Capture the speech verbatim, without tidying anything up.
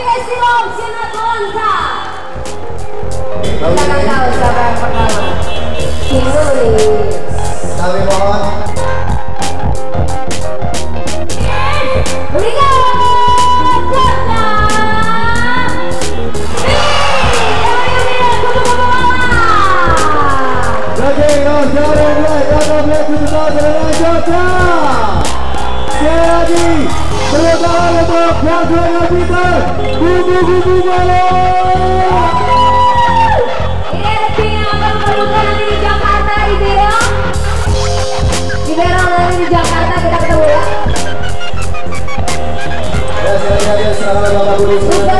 Silom Sinatlanta. Kita akan tahu siapa yang pertama. Kinulis. Kami mohon. Berikan Jatna. Lagi no jalan mulai karena mulai kita jalan Jatna. Sekali lagi berdoa untuk yang sudah kita kubu-kubu bola. Ini ada tim yang akan memperbutkan nanti di Jakarta di Berong. Di Berong nanti di Jakarta kita ketemu ya. Ya, sekali lagi selamat Bapak Guru.